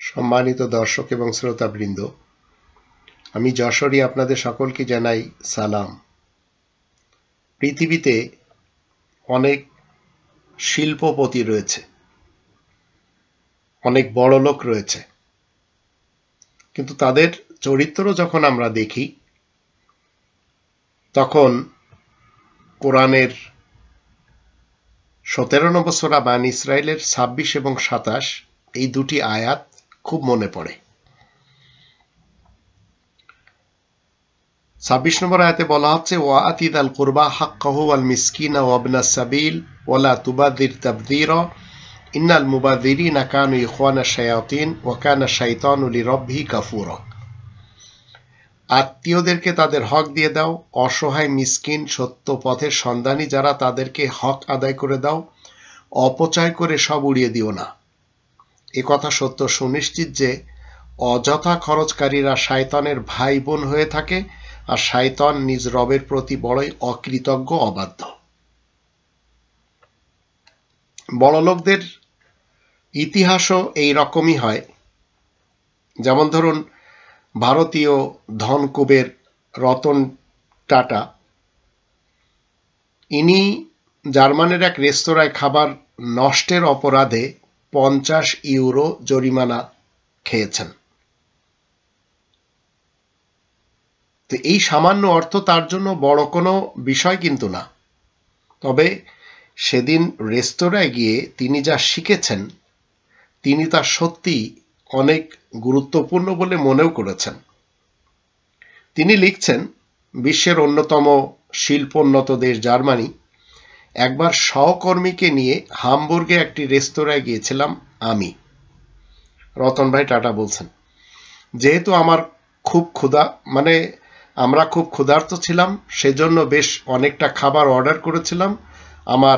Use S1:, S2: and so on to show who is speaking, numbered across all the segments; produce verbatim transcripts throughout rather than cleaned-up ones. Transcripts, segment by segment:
S1: সম্মানিত দর্শক এবং শ্রোতাবৃন্দ, আমি যশোরী আপনাদের সকলকে জানাই সালাম। পৃথিবীতে অনেক শিল্পপতি রয়েছে, অনেক বড় লোক রয়েছে, কিন্তু তাদের চরিত্র যখন আমরা দেখি তখন কোরআনের সতেরো নম্বর সূরা বানী ইসরাইলের ছাব্বিশ এবং সাতাশ এই দুটি আয়াত খুব মনে পড়ে। ছাব্বিশ নম্বর আয়াতে বলা হচ্ছে, ওয়া আতিদাল কুরবা হাক্কাহু ওয়াল মিসকিনা ওয়া ইবনাস সাবিল ওয়ালা তুবাযির তাবযীরা ইন্নাল মুবাযযিরিনা কানু ইখওয়ানাশ শায়াতিন ওয়া কানা শাইতানু লিরাব্বিহি কাফুরা। আত্মীয়দেরকে তাদের হক দিয়ে দাও, অসহায় মিসকিন সত্য পথের সন্ধানী যারা তাদেরকে হক আদায় করে দাও, অপচয় করে সব উড়িয়ে দিও না। এ কথা সত্য সুনিশ্চিত যে অযথা খরচকারীরা শয়তানের ভাই বোন হয়ে থাকে, আর শয়তান নিজ রবের প্রতি বড়ই অকৃতজ্ঞ অবাধ্য। বড়লোকদের ইতিহাসও এই রকমই হয়। যেমন ধরুন, ভারতীয় ধনকুবের রতন টাটা, ইনি জার্মানির এক রেস্তোরাঁয় খাবার নষ্টের অপরাধে পঞ্চাশ ইউরো জরিমানা খেয়েছেন। তো এই সামান্য অর্থ তার জন্য বড় কোনো বিষয় কিন্তু না, তবে সেদিন রেস্তোরাঁয় গিয়ে তিনি যা শিখেছেন তিনি তা সত্যি অনেক গুরুত্বপূর্ণ বলে মনেও করেছেন। তিনি লিখছেন, বিশ্বের অন্যতম শিল্পোন্নত দেশ জার্মানি, একবার সহকর্মীকে নিয়ে হামবুর্গে একটি রেস্তোরাঁয় গিয়েছিলাম আমি। রতন ভাই টাটা বলছেন, যেহেতু আমার খুব ক্ষুধা মানে আমরা খুব ক্ষুধার্ত ছিলাম, সেজন্য বেশ অনেকটা খাবার অর্ডার করেছিলাম আমার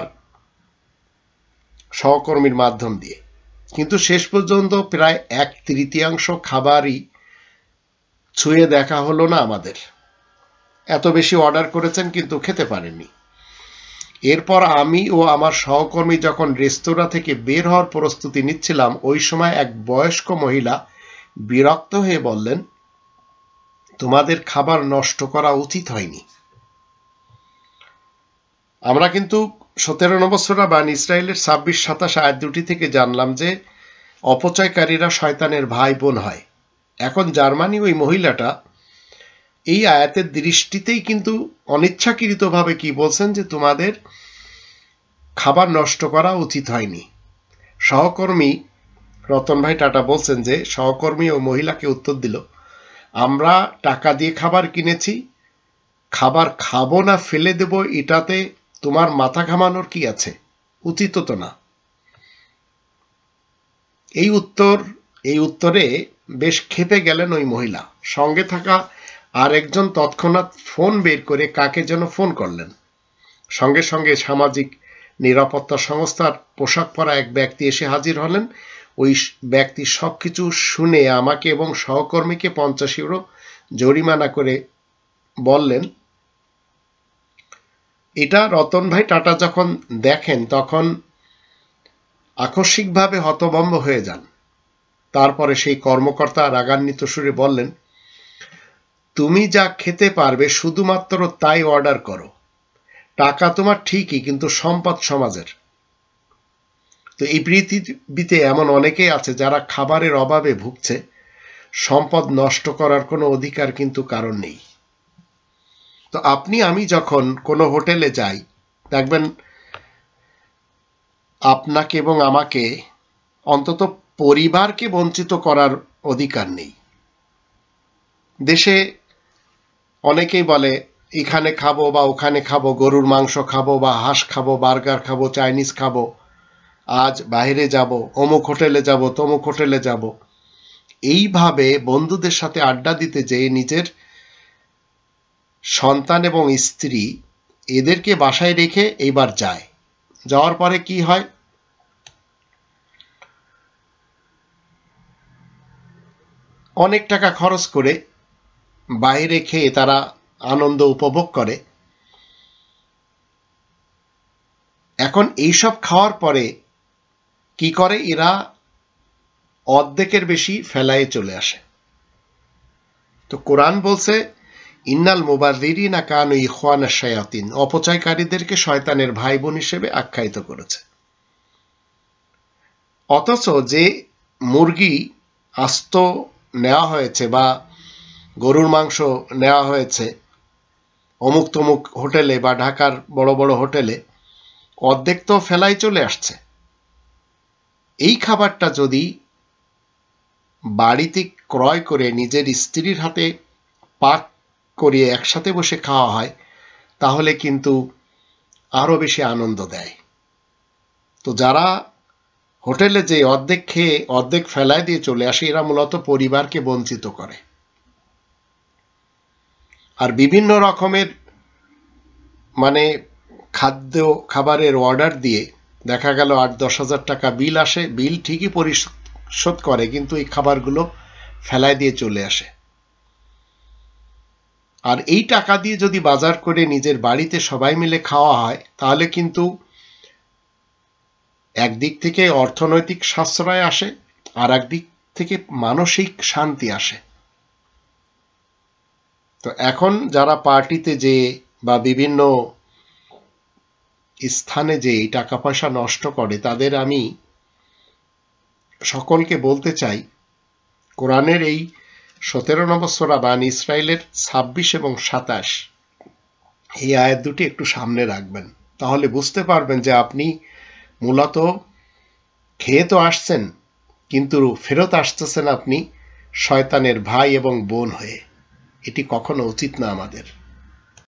S1: সহকর্মীর মাধ্যম দিয়ে, কিন্তু শেষ পর্যন্ত প্রায় এক তৃতীয়াংশ খাবারই ছুঁয়ে দেখা হলো না আমাদের। এত বেশি অর্ডার করেছেন কিন্তু খেতে পারেননি। এরপর আমি ও আমার সহকর্মী যখন রেস্তোরাঁ থেকে বের হওয়ার প্রস্তুতি নিচ্ছিলাম, ওই সময় এক বয়স্ক মহিলা বিরক্ত হয়ে বললেন, তোমাদের খাবার নষ্ট করা উচিত হয়নি। আমরা কিন্তু সতেরো নম্বর সূরা বানী ইসরাইলের ছাব্বিশ সাতাশ আয়াত দুটি থেকে জানলাম যে অপচয়কারীরা শয়তানের ভাই বোন হয়। এখন জার্মানি ওই মহিলাটা এই আয়াতের দৃষ্টিতেই কিন্তু অনিচ্ছাকৃতভাবে কি বলছেন, যে তোমাদের খাবার নষ্ট করা উচিত হয়নি। সহকর্মী রতন ভাই টাটা বলছেন যে সহকর্মী ও মহিলাকে উত্তর দিল, আমরা টাকা দিয়ে খাবার কিনেছি, খাবার খাবো না ফেলে দেব এটাতে তোমার মাথা ঘামানোর কি আছে, উচিত তো না। এই উত্তর এই উত্তরে বেশ ক্ষেপে গেলেন ওই মহিলা। সঙ্গে থাকা আর একজন তৎক্ষণাৎ ফোন বের করে কাকে যেন ফোন করলেন। সঙ্গে সঙ্গে সামাজিক নিরাপত্তা সংস্থার পোশাক পরা এক ব্যক্তি এসে হাজির হলেন। ওই ব্যক্তি সবকিছু শুনে আমাকে এবং সহকর্মীকে পঞ্চাশ ইউরো জরিমানা করে বললেন, এটা রতন ভাই টাটা যখন দেখেন তখন আকস্মিকভাবে হতভম্ব হয়ে যান। তারপরে সেই কর্মকর্তা রাগান্বিত সুরে বললেন, তুমি যা খেতে পারবে শুধুমাত্র তাই অর্ডার করো, টাকা তোমার ঠিকই, কিন্তু সম্পদ সমাজের। তো এই পৃথিবীতে এমন অনেকেই আছে যারা খাবারের অভাবে ভুগছে, সম্পদ নষ্ট করার কোনো অধিকার কিন্তু কারণ নেই। তো আপনি আমি যখন কোনো হোটেলে যাই, দেখবেন আপনাকে এবং আমাকে, অন্তত পরিবারকে বঞ্চিত করার অধিকার নেই। দেশে অনেকেই বলে এখানে খাবো বা ওখানে খাবো, গরুর মাংস খাবো বা হাঁস খাবো, বার্গার খাবো, চাইনিজ খাবো, আজ বাইরে যাব, অমুক হোটেলে যাব, তমুক হোটেলে যাব। এইভাবে বন্ধুদের সাথে আড্ডা দিতে যেয়ে নিজের সন্তান এবং স্ত্রী এদেরকে বাসায় রেখে এইবার যায়। যাওয়ার পরে কি হয়, অনেক টাকা খরচ করে বাইরে খেয়ে তারা আনন্দ উপভোগ করে। এখন এইসব খাওয়ার পরে কি করে, এরা অর্ধেকের বেশি ফেলায় চলে আসে। তো কোরআন বলছে ইন্নাল মুবাযযিরিনা কানু ইখওয়ানাশ শায়াতিন, অপচয়কারীদেরকে শয়তানের ভাই বোন হিসেবে আখ্যায়িত করেছে। অথচ যে মুরগি আস্ত নেওয়া হয়েছে বা গরুর মাংস নেওয়া হয়েছে অমুক তমুক হোটেলে বা ঢাকার বড় বড় হোটেলে, অর্ধেক তো ফেলাই চলে আসছে। এই খাবারটা যদি বাড়িতে ক্রয় করে নিজের স্ত্রীর হাতে পাক করিয়ে একসাথে বসে খাওয়া হয় তাহলে কিন্তু আরো বেশি আনন্দ দেয়। তো যারা হোটেলে যে অর্ধেক খেয়ে অর্ধেক ফেলায় দিয়ে চলে আসে, এরা মূলত পরিবারকে বঞ্চিত করে। আর বিভিন্ন রকমের মানে খাদ্য খাবারের অর্ডার দিয়ে দেখা গেল আট দশ হাজার টাকা বিল আসে, বিল ঠিকই পরিশোধ করে কিন্তু এই খাবারগুলো ফেলায় দিয়ে চলে আসে। আর এই টাকা দিয়ে যদি বাজার করে নিজের বাড়িতে সবাই মিলে খাওয়া হয় তাহলে কিন্তু একদিক থেকে অর্থনৈতিক সাশ্রয় আসে, আর একদিক থেকে মানসিক শান্তি আসে। তো এখন যারা পার্টিতে যে বা বিভিন্ন স্থানে যে টাকা পয়সা নষ্ট করে তাদের আমি সকলকে বলতে চাই, কোরআনের এই সতেরো নম্বর সূরা বানী ইসরাইলের ছাব্বিশ এবং সাতাশ এই আয়াত দুটি একটু সামনে রাখবেন, তাহলে বুঝতে পারবেন যে আপনি মূলত খেয়ে তো আসছেন কিন্তু ফেরত আসতেছেন আপনি শয়তানের ভাই এবং বোন হয়ে। এটি কখনো উচিত না আমাদের।